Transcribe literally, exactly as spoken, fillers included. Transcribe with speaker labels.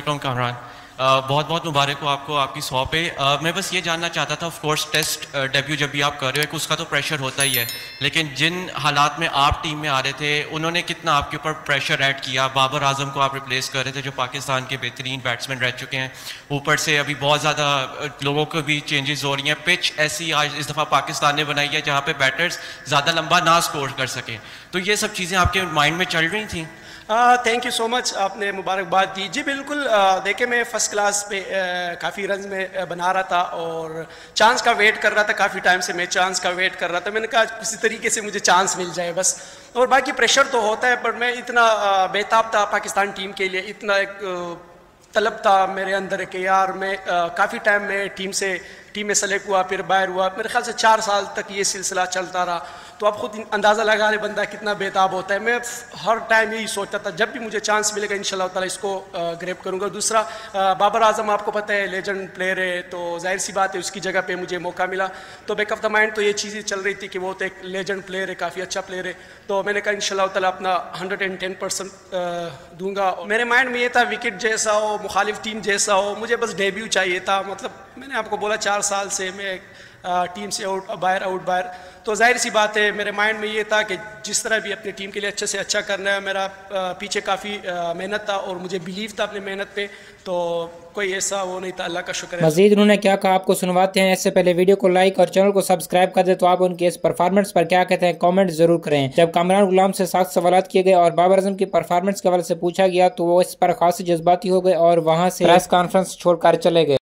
Speaker 1: अलैकुम कामरान, बहुत बहुत मुबारक हो आपको आपकी सौ पे। uh, मैं बस ये जानना चाहता था, ऑफ कोर्स टेस्ट डेब्यू जब भी आप कर रहे हो उसका तो प्रेशर होता ही है, लेकिन जिन हालात में आप टीम में आ रहे थे उन्होंने कितना आपके ऊपर प्रेशर ऐड किया? बाबर आजम को आप रिप्लेस कर रहे थे जो पाकिस्तान के बेहतरीन बैट्समैन रह चुके हैं, ऊपर से अभी बहुत ज़्यादा लोगों को भी चेंजेस हो रही हैं। पिच ऐसी आज इस दफ़ा पाकिस्तान ने बनाई है जहाँ पर बैटर्स ज़्यादा लंबा ना स्कोर कर सकें, तो ये सब चीज़ें आपके माइंड में चल रही थी?
Speaker 2: थैंक यू सो मच, आपने मुबारकबाद दी जी। बिल्कुल, देखे मैं फ़र्स्ट क्लास पे काफ़ी रन में बना रहा था और चांस का वेट कर रहा था, काफ़ी टाइम से मैं चांस का वेट कर रहा था। मैंने कहा किसी तरीके से मुझे चांस मिल जाए बस, और बाकी प्रेशर तो होता है, पर मैं इतना बेताब था पाकिस्तान टीम के लिए, इतना एक तलब था मेरे अंदर कि यार मैं काफ़ी टाइम में टीम से टीम में सेलेक्ट हुआ, फिर बाहर हुआ, मेरे ख्याल से चार साल तक ये सिलसिला चलता रहा। तो आप खुद अंदाज़ा लगा रहे बंदा कितना बेताब होता है। मैं हर टाइम यही सोचता था जब भी मुझे चांस मिलेगा इंशाल्लाह ताला इसको ग्रैब करूँगा। दूसरा, बाबर आजम आपको पता है लेजेंड प्लेयर है, तो जाहिर सी बात है उसकी जगह पे मुझे मौका मिला, तो बैक ऑफ द माइंड तो ये चीज़ें चल रही थी कि वो तो एक लेजेंड प्लेयर है, काफ़ी अच्छा प्लेयर है, तो मैंने कहा इंशाल्लाह ताला अपना हंड्रेड एंड टेन परसेंट दूँगा। मेरे माइंड में ये था विकेट जैसा हो, मुखालिफ टीम जैसा हो, मुझे बस डेब्यू चाहिए था। मतलब मैंने आपको बोला चार साल से मैं टीम से आउट बाहर आउट बाहर, तो जाहिर सी बात है मेरे माइंड में ये था कि जिस तरह भी अपनी टीम के लिए अच्छे से अच्छा करना है। मेरा पीछे काफ़ी मेहनत था और मुझे बिलीव था अपनी मेहनत पे, तो कोई ऐसा वो नहीं था, अल्लाह का शुक्र है।
Speaker 3: मजीद उन्होंने क्या कहा आपको सुनवाते हैं। इससे पहले वीडियो को लाइक और चैनल को सब्सक्राइब कर दे तो आप उनके इस परफॉर्मेंस पर क्या कहते हैं कमेंट जरूर करें। जब कामरान गुलाम से सख्त सवाल किए गए और बाबर आजम की परफॉर्मेंस के हवाले से पूछा गया तो वो इस पर खासी जज्बाती हो गए और वहाँ से प्रेस कॉन्फ्रेंस छोड़कर चले गए।